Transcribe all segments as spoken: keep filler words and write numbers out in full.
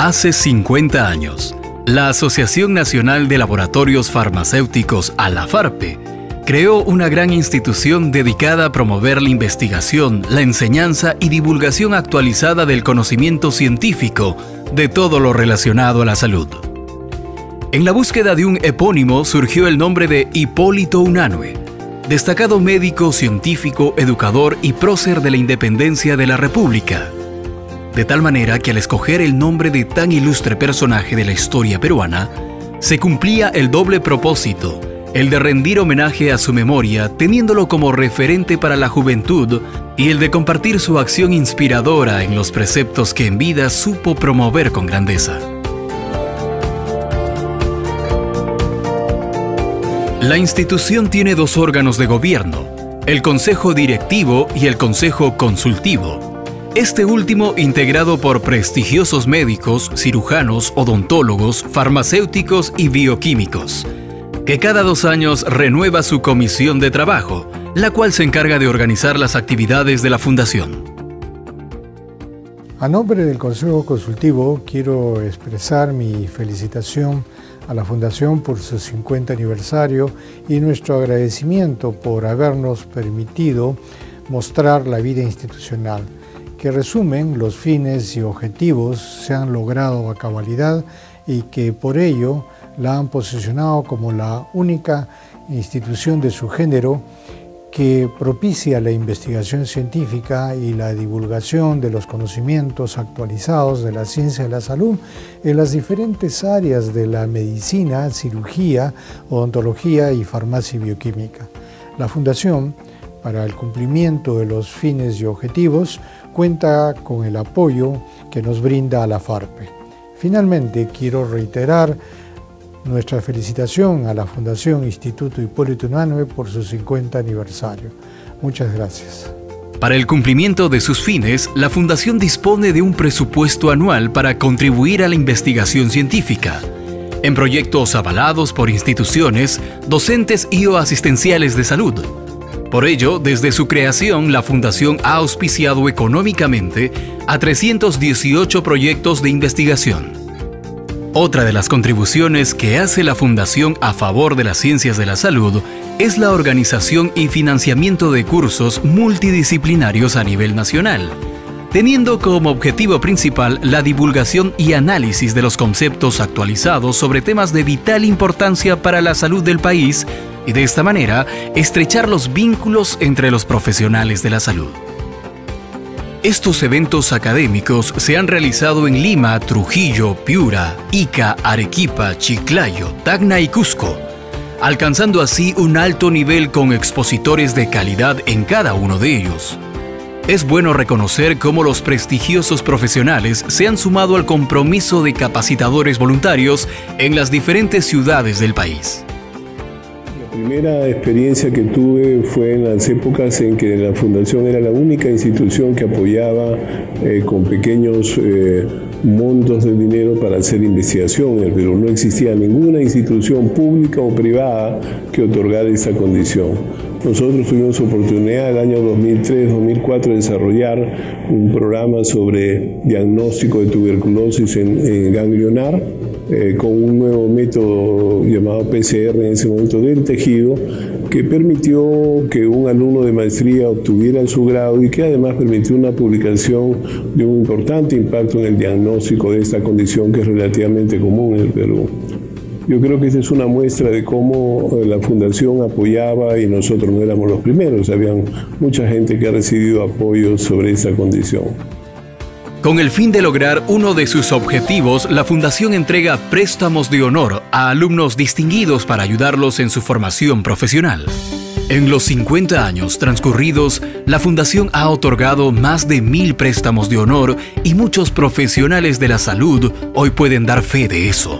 Hace cincuenta años, la Asociación Nacional de Laboratorios Farmacéuticos, ALAFARPE, creó una gran institución dedicada a promover la investigación, la enseñanza y divulgación actualizada del conocimiento científico de todo lo relacionado a la salud. En la búsqueda de un epónimo surgió el nombre de Hipólito Unanue, destacado médico, científico, educador y prócer de la independencia de la República. De tal manera que al escoger el nombre de tan ilustre personaje de la historia peruana, se cumplía el doble propósito, el de rendir homenaje a su memoria, teniéndolo como referente para la juventud, y el de compartir su acción inspiradora en los preceptos que en vida supo promover con grandeza. La institución tiene dos órganos de gobierno, el Consejo Directivo y el Consejo Consultivo. Este último integrado por prestigiosos médicos, cirujanos, odontólogos, farmacéuticos y bioquímicos, que cada dos años renueva su comisión de trabajo, la cual se encarga de organizar las actividades de la Fundación. A nombre del Consejo Consultivo quiero expresar mi felicitación a la Fundación por su cincuenta aniversario y nuestro agradecimiento por habernos permitido mostrar la vida institucional, que resumen los fines y objetivos se han logrado a cabalidad y que por ello la han posicionado como la única institución de su género que propicia la investigación científica y la divulgación de los conocimientos actualizados de la ciencia de la salud en las diferentes áreas de la medicina, cirugía, odontología y farmacia y bioquímica. La Fundación, para el cumplimiento de los fines y objetivos, cuenta con el apoyo que nos brinda ALAFARPE. Finalmente, quiero reiterar nuestra felicitación a la Fundación Instituto Hipólito Unanue por su cincuenta aniversario. Muchas gracias. Para el cumplimiento de sus fines, la Fundación dispone de un presupuesto anual para contribuir a la investigación científica, en proyectos avalados por instituciones, docentes y o asistenciales de salud. Por ello, desde su creación, la Fundación ha auspiciado económicamente a trescientos dieciocho proyectos de investigación. Otra de las contribuciones que hace la Fundación a favor de las ciencias de la salud es la organización y financiamiento de cursos multidisciplinarios a nivel nacional, teniendo como objetivo principal la divulgación y análisis de los conceptos actualizados sobre temas de vital importancia para la salud del país y de esta manera estrechar los vínculos entre los profesionales de la salud. Estos eventos académicos se han realizado en Lima, Trujillo, Piura, Ica, Arequipa, Chiclayo, Tacna y Cusco, alcanzando así un alto nivel con expositores de calidad en cada uno de ellos. Es bueno reconocer cómo los prestigiosos profesionales se han sumado al compromiso de capacitadores voluntarios en las diferentes ciudades del país. La primera experiencia que tuve fue en las épocas en que la Fundación era la única institución que apoyaba eh, con pequeños eh, montos de dinero para hacer investigación en el Perú. No existía ninguna institución pública o privada que otorgara esa condición. Nosotros tuvimos oportunidad el año dos mil tres dos mil cuatro de desarrollar un programa sobre diagnóstico de tuberculosis en, en ganglionar, eh, con un nuevo método llamado P C R en ese momento del tejido, que permitió que un alumno de maestría obtuviera su grado y que además permitió una publicación de un importante impacto en el diagnóstico de esta condición que es relativamente común en el Perú. Yo creo que esa es una muestra de cómo la Fundación apoyaba y nosotros no éramos los primeros. Había mucha gente que ha recibido apoyo sobre esa condición. Con el fin de lograr uno de sus objetivos, la Fundación entrega préstamos de honor a alumnos distinguidos para ayudarlos en su formación profesional. En los cincuenta años transcurridos, la Fundación ha otorgado más de mil préstamos de honor y muchos profesionales de la salud hoy pueden dar fe de eso.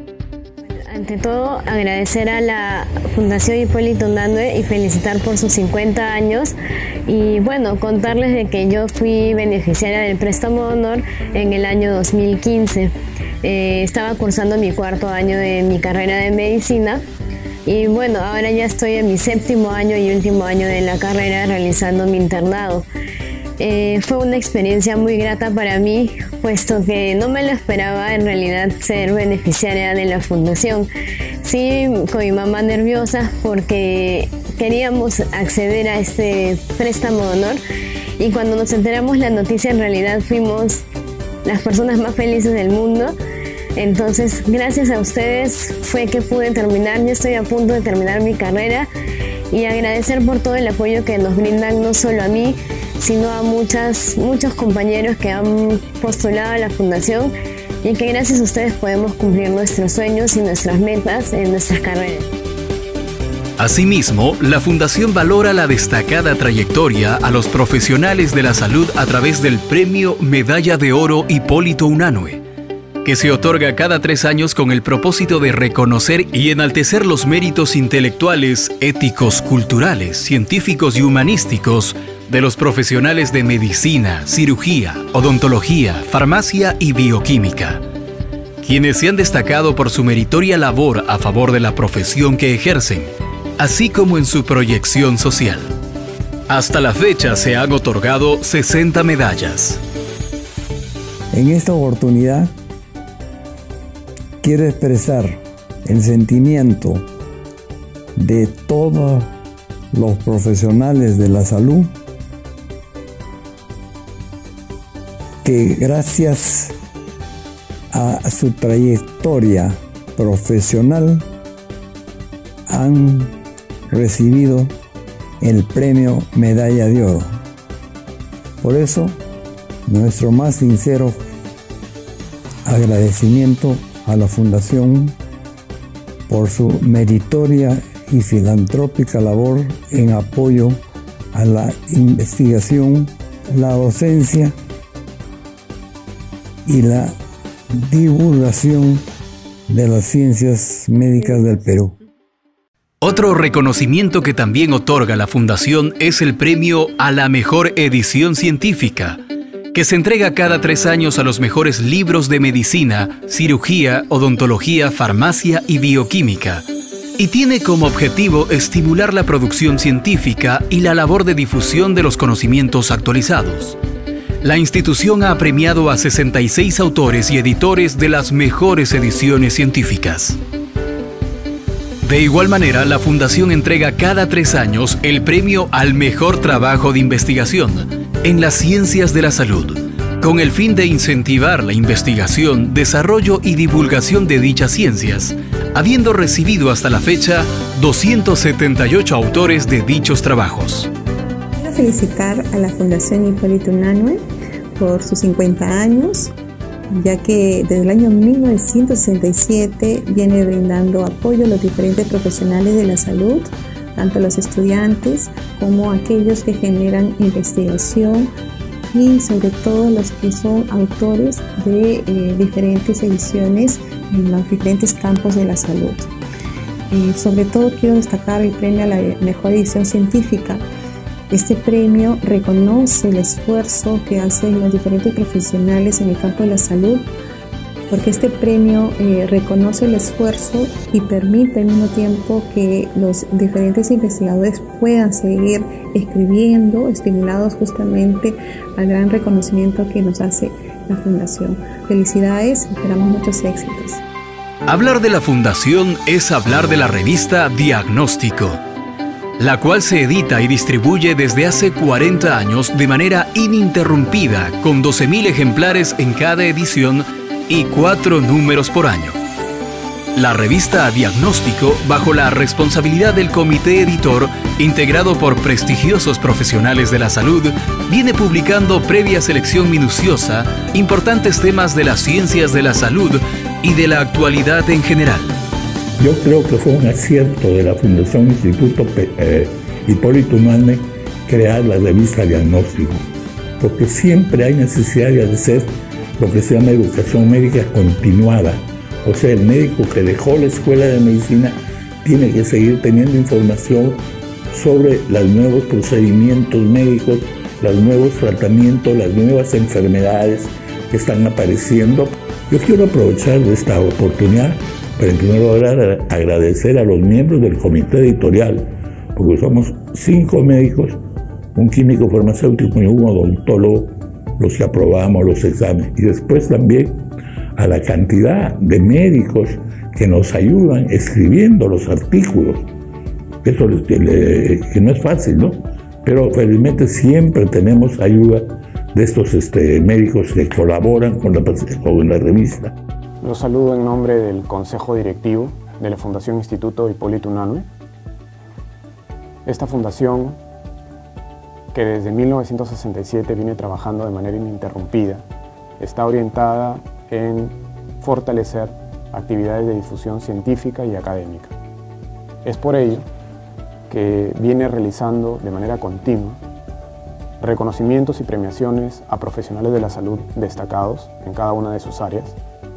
Ante todo, agradecer a la Fundación Hipólito Unanue y felicitar por sus cincuenta años. Y bueno, contarles de que yo fui beneficiaria del préstamo de honor en el año dos mil quince. Eh, estaba cursando mi cuarto año de mi carrera de medicina. Y bueno, ahora ya estoy en mi séptimo año y último año de la carrera realizando mi internado. Eh, fue una experiencia muy grata para mí, puesto que no me lo esperaba en realidad ser beneficiaria de la fundación. Sí, con mi mamá nerviosa porque queríamos acceder a este préstamo de honor, y cuando nos enteramos la noticia en realidad fuimos las personas más felices del mundo. Entonces, gracias a ustedes fue que pude terminar. Yo estoy a punto de terminar mi carrera, y agradecer por todo el apoyo que nos brindan, no solo a mí, sino a muchas, muchos compañeros que han postulado a la fundación, y que gracias a ustedes podemos cumplir nuestros sueños y nuestras metas en nuestras carreras. Asimismo, la Fundación valora la destacada trayectoria a los profesionales de la salud a través del Premio Medalla de Oro Hipólito Unanue, que se otorga cada tres años con el propósito de reconocer y enaltecer los méritos intelectuales, éticos, culturales, científicos y humanísticos de los profesionales de medicina, cirugía, odontología, farmacia y bioquímica, quienes se han destacado por su meritoria labor a favor de la profesión que ejercen, así como en su proyección social. Hasta la fecha se han otorgado sesenta medallas. En esta oportunidad, quiero expresar el sentimiento de todos los profesionales de la salud que gracias a su trayectoria profesional han recibido el premio Medalla de Oro. Por eso, nuestro más sincero agradecimiento a la Fundación por su meritoria y filantrópica labor en apoyo a la investigación, la docencia y la divulgación de las ciencias médicas del Perú. Otro reconocimiento que también otorga la Fundación es el premio a la mejor edición científica, que se entrega cada tres años a los mejores libros de medicina, cirugía, odontología, farmacia y bioquímica, y tiene como objetivo estimular la producción científica y la labor de difusión de los conocimientos actualizados. La institución ha premiado a sesenta y seis autores y editores de las mejores ediciones científicas. De igual manera, la Fundación entrega cada tres años el premio al mejor trabajo de investigación en las ciencias de la salud, con el fin de incentivar la investigación, desarrollo y divulgación de dichas ciencias, habiendo recibido hasta la fecha doscientos setenta y ocho autores de dichos trabajos. Quiero felicitar a la Fundación Hipólito Unanue por sus cincuenta años, ya que desde el año mil novecientos sesenta y siete viene brindando apoyo a los diferentes profesionales de la salud, tanto los estudiantes como aquellos que generan investigación y sobre todo los que son autores de eh, diferentes ediciones en los diferentes campos de la salud. Y sobre todo quiero destacar el premio a la mejor edición científica. Este premio reconoce el esfuerzo que hacen los diferentes profesionales en el campo de la salud, porque este premio eh, reconoce el esfuerzo y permite al mismo tiempo que los diferentes investigadores puedan seguir escribiendo, estimulados justamente al gran reconocimiento que nos hace la Fundación. Felicidades, esperamos muchos éxitos. Hablar de la Fundación es hablar de la revista Diagnóstico, la cual se edita y distribuye desde hace cuarenta años de manera ininterrumpida, con doce mil ejemplares en cada edición y cuatro números por año. La revista Diagnóstico, bajo la responsabilidad del comité editor, integrado por prestigiosos profesionales de la salud, viene publicando, previa selección minuciosa, importantes temas de las ciencias de la salud y de la actualidad en general. Yo creo que fue un acierto de la Fundación Instituto eh, Hipólito Unanue crear la revista Diagnóstico, porque siempre hay necesidad de hacer lo que se llama educación médica continuada. O sea, el médico que dejó la escuela de medicina tiene que seguir teniendo información sobre los nuevos procedimientos médicos, los nuevos tratamientos, las nuevas enfermedades que están apareciendo. Yo quiero aprovechar esta oportunidad para en primer lugar agradecer a los miembros del comité editorial, porque somos cinco médicos, un químico farmacéutico y un odontólogo los que aprobamos los exámenes. Y después también a la cantidad de médicos que nos ayudan escribiendo los artículos. Eso que, que no es fácil, ¿no? Pero felizmente siempre tenemos ayuda de estos este, médicos que colaboran con la, con la revista. Los saludo en nombre del Consejo Directivo de la Fundación Instituto Hipólito Unanue. Esta fundación, que desde mil novecientos sesenta y siete viene trabajando de manera ininterrumpida, está orientada en fortalecer actividades de difusión científica y académica. Es por ello que viene realizando de manera continua reconocimientos y premiaciones a profesionales de la salud destacados en cada una de sus áreas,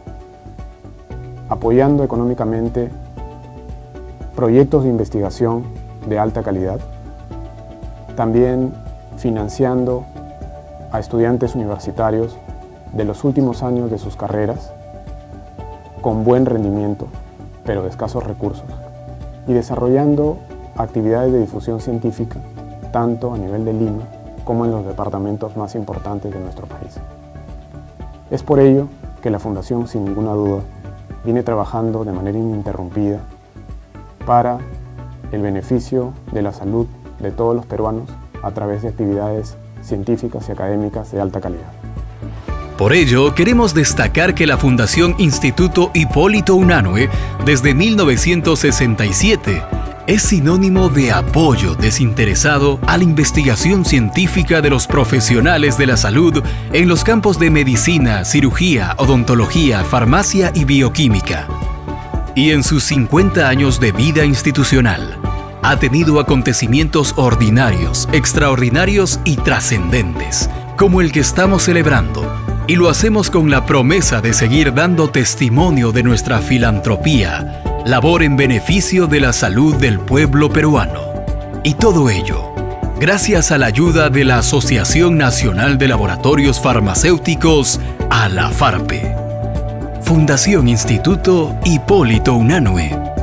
apoyando económicamente proyectos de investigación de alta calidad, también financiando a estudiantes universitarios de los últimos años de sus carreras con buen rendimiento, pero de escasos recursos, y desarrollando actividades de difusión científica tanto a nivel de Lima como en los departamentos más importantes de nuestro país. Es por ello que la Fundación, sin ninguna duda, viene trabajando de manera ininterrumpida para el beneficio de la salud de todos los peruanos a través de actividades científicas y académicas de alta calidad. Por ello, queremos destacar que la Fundación Instituto Hipólito Unanue, desde mil novecientos sesenta y siete, es sinónimo de apoyo desinteresado a la investigación científica de los profesionales de la salud en los campos de medicina, cirugía, odontología, farmacia y bioquímica. Y en sus cincuenta años de vida institucional, ha tenido acontecimientos ordinarios, extraordinarios y trascendentes, como el que estamos celebrando, y lo hacemos con la promesa de seguir dando testimonio de nuestra filantropía, labor en beneficio de la salud del pueblo peruano. Y todo ello, gracias a la ayuda de la Asociación Nacional de Laboratorios Farmacéuticos, a la FARPE. Fundación Instituto Hipólito Unanue.